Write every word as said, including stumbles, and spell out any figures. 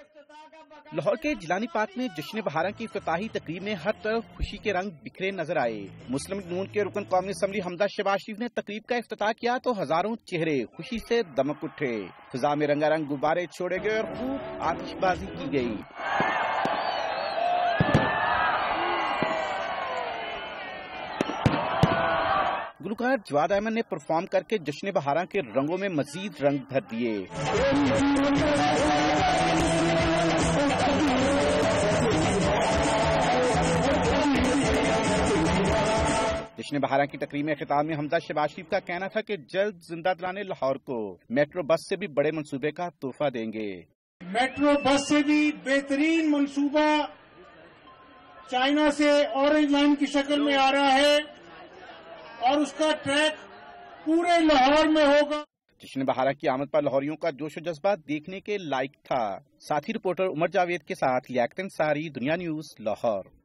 لاہور کے جیلانی پارک میں جشن بہاران کی افتتاحی تقریب میں ہر طرف خوشی کے رنگ بکھرے نظر آئے۔ مسلم نون کے رکن قومی اسمبلی حمزہ شہباز شریف نے تقریب کا افتتاح کیا تو ہزاروں چہرے خوشی سے دمک اٹھے۔ فضا میں رنگا رنگ غبارے چھوڑے گئے اور خوب آتش بازی کی گئی۔ گلوکار جواد احمد نے پرفارم کر کے جشن بہاران کے رنگوں میں مزید رنگ بھر دیے۔ جشن بہاران کی تقریب میں خطاب میں حمزہ شہباز شریف کا کہنا تھا کہ جلد زندہ دلانے لاہور کو میٹرو بس سے بھی بڑے منصوبے کا تحفہ دیں گے۔ میٹرو بس سے بھی بہترین منصوبہ چائنا سے اورنج لائن کی شکل میں آ رہا ہے اور اس کا ٹریک پورے لاہور میں ہوگا۔ جشن بہاران کی آمد پر لاہوریوں کا جوش و جذبہ دیکھنے کے لائق تھا۔ ساتھی رپورٹر عمر جاوید کے ساتھ لیاقت انصاری، دنیا نیوز، لاہور۔